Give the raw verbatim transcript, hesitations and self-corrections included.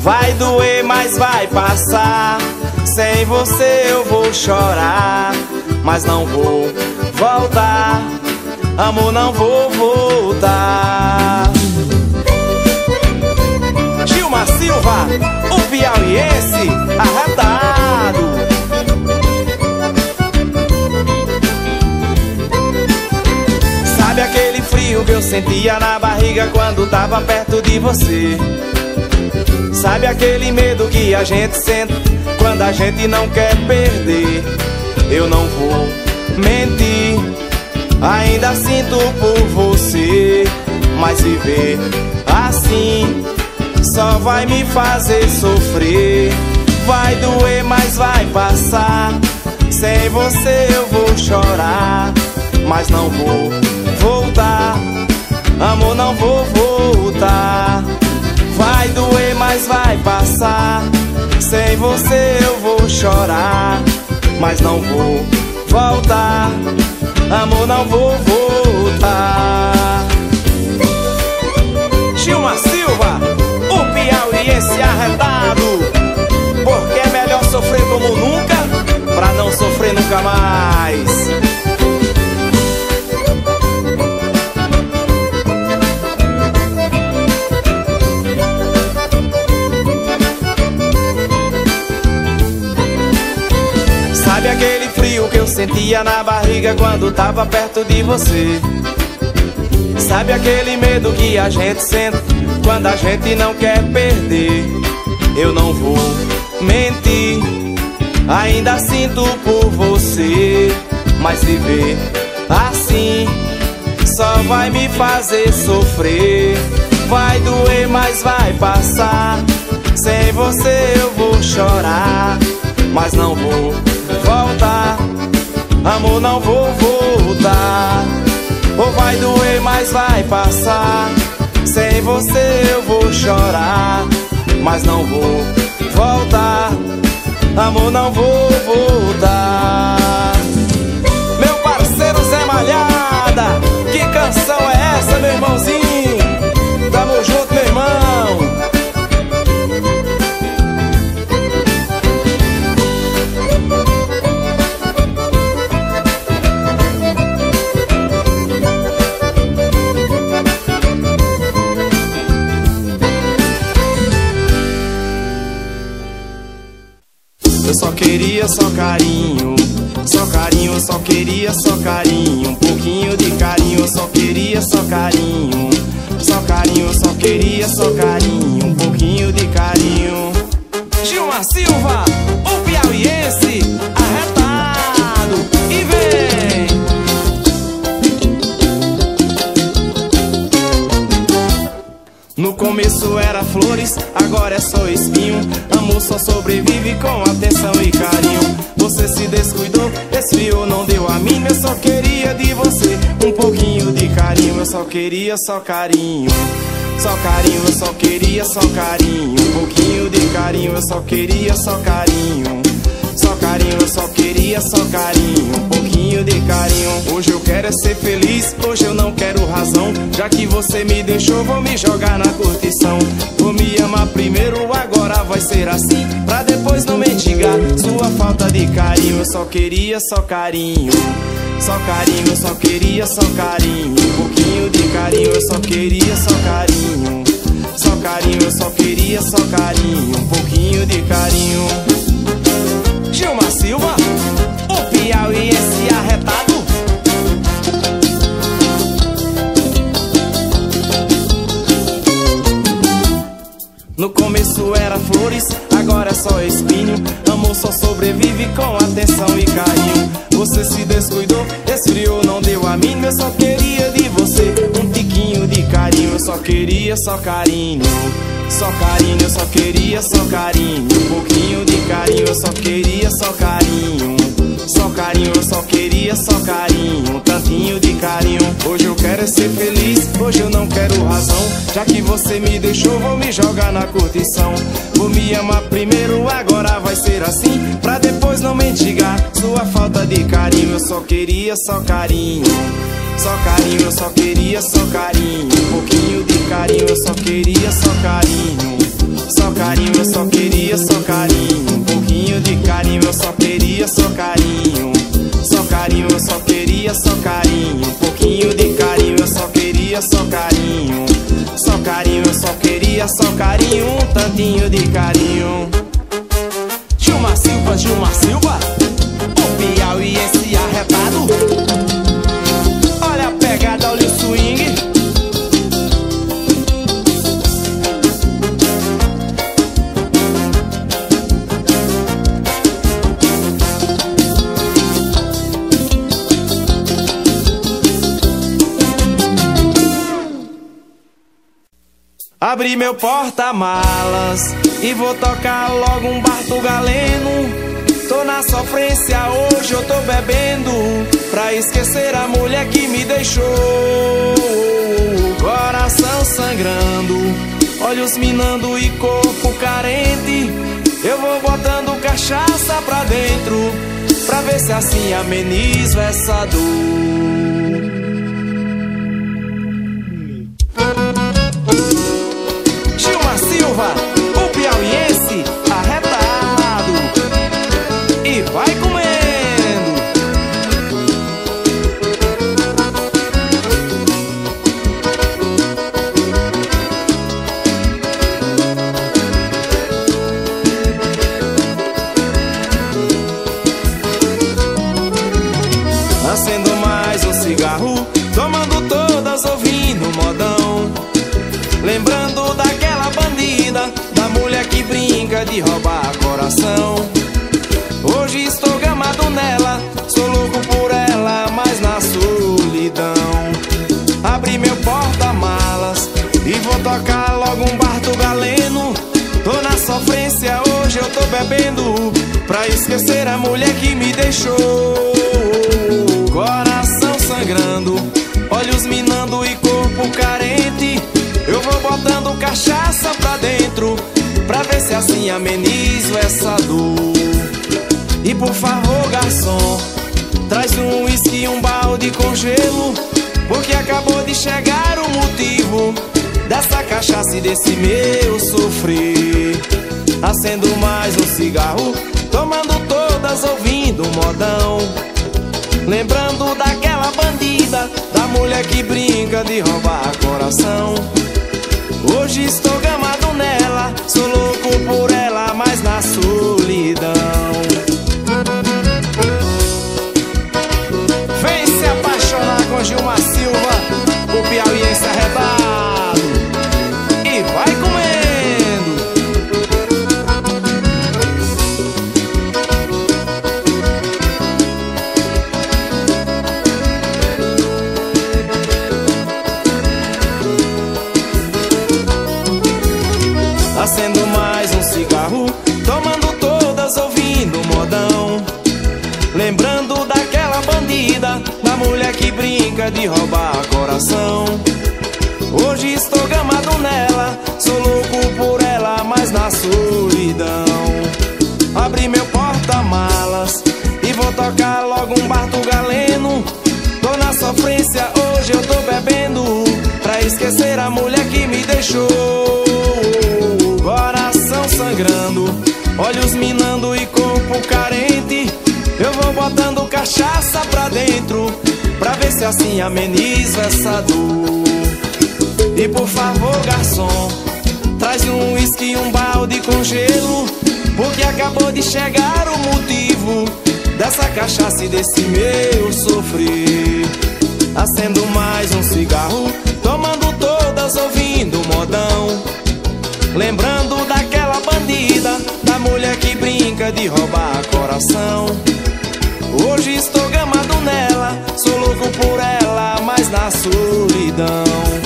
Vai doer, mas vai passar. Sem você eu vou chorar, mas não vou voltar. Amor, não vou voltar. Gilmar Silva, o piauiense arretado. Sabe aquele frio que eu sentia na barriga quando tava perto de você? Sabe aquele medo que a gente sente quando a gente não quer perder? Eu não vou mentir, ainda sinto por você, mas viver assim só vai me fazer sofrer. Vai doer, mas vai passar. Sem você eu vou chorar, mas não vou voltar. Amor, não vou voltar. Vai doer, mas vai passar. Sem você eu vou chorar, mas não vou voltar. Amor, não vou voltar. Gilmar Silva, o piauiense arretado. Porque é melhor sofrer como nunca, pra não sofrer nunca mais. Sabe aquele frio que eu sentia na barriga quando tava perto de você? Sabe aquele medo que a gente sente quando a gente não quer perder? Eu não vou mentir, ainda sinto por você, mas viver assim só vai me fazer sofrer. Vai doer, mas vai passar. Sem você eu vou chorar, mas não vou voltar. Amor, não vou voltar. Ou vai doer, mas vai passar. Sem você eu vou chorar, mas não vou voltar. Amor, não vou voltar. Meu parceiro Zé Malhada, que canção é essa, meu irmãozinho? Tamo junto, meu irmão. Eu só queria só carinho, só carinho, só queria só carinho. Um pouquinho de carinho, eu só queria só carinho. Só carinho, eu só queria só carinho. Um pouquinho de carinho. Gilmar Silva, o piauiense arretado. E vem! No começo era flores, agora é só espinho. Amor só sobrevive com atenção e carinho. Você se descuidou, esfriou, não deu a mim. Eu só queria de você um pouquinho de carinho. Eu só queria só carinho. Só carinho, eu só queria só carinho. Um pouquinho de carinho, eu só queria só carinho. Só carinho, eu só queria só carinho. Um pouquinho de carinho. Hoje eu quero é ser feliz, hoje eu não quero razão. Já que você me deixou, vou me jogar na curtição. Vou me amar primeiro, agora vai ser assim, pra depois não mendigar sua falta de carinho. Eu só queria só carinho. Só carinho, eu só queria só carinho. Um pouquinho de carinho, eu só queria só carinho. Só carinho, eu só queria só carinho. Um pouquinho de carinho. Gilmar Silva, o piauiense arretado. No começo era flores, agora é só espinho. Amor só sobrevive com atenção e carinho. Você se descuidou, esfriou, não deu a mim. Eu só queria de você um tiquinho de carinho. Eu só queria só carinho. Só carinho, eu só queria só carinho. Um pouquinho de carinho, eu só queria só carinho. Só carinho, eu só queria só carinho. Um tantinho de carinho. Hoje eu quero é ser feliz, hoje eu não quero razão. Já que você me deixou, vou me jogar na curtição. Vou me amar primeiro, agora vai ser assim, pra depois não mendigar sua falta de carinho. Eu só queria só carinho. Só carinho, eu só queria só carinho. Um pouquinho de carinho, eu só queria só carinho. Só carinho, carinho, eu só queria só carinho, um tantinho de carinho. Gilmar Silva, Gilmar Silva, o piauiense arretado. Olha a pegada, olha o swing. Abri meu porta-malas e vou tocar logo um Barto Galeno. Tô na sofrência, hoje eu tô bebendo pra esquecer a mulher que me deixou. Coração sangrando, olhos minando e corpo carente. Eu vou botando cachaça pra dentro pra ver se assim amenizo essa dor. O piauiense arretado e vai comendo. Acendo mais um cigarro, tomando todas, ouvindo modão, lembrando daquela bandida, da mulher que brinca de roubar coração. Hoje estou gamado nela, sou louco por ela, mas na solidão. Abri meu porta-malas e vou tocar logo um Barto Galeno. Tô na sofrência, hoje eu tô bebendo pra esquecer a mulher que me deixou. Coração sangrando, olhos minando e corpo carente. Eu vou botando cachaça pra dentro pra ver se assim amenizo essa dor. E por favor, garçom, traz um uísque e um balde com gelo, porque acabou de chegar o motivo dessa cachaça e desse meu sofrer. Acendo mais um cigarro, tomando todas, ouvindo modão, lembrando daquela bandida, da mulher que brinca de roubar coração. Hoje estou gamado nela, sou louco por ela, mas na solidão. Vem se apaixonar com Gilmar Silva, o piauiense arretado, e vai comendo. Acendo mais um cigarro, tomando todas, ouvindo modão, lembrando daquela bandida, da mulher que brinca de roubar coração. Hoje estou gamado nela, sou louco por ela, mas na solidão. Abri meu porta-malas e vou tocar logo um Barto Galeno. Tô na sofrência, hoje eu tô bebendo pra esquecer a mulher que me deixou. Coração sangrando, olhos minando e corpo carente. Eu vou botando cachaça pra dentro pra ver se assim amenizo essa dor. E por favor, garçom, traz um uísque e um balde com gelo, porque acabou de chegar o motivo dessa cachaça e desse meu sofrer. Acendo mais um cigarro, tomando todas, ouvindo modão, lembrando daquela bandida, da mulher que brinca de roubar coração. Hoje estou gamado nela, sou louco por ela, mas na solidão.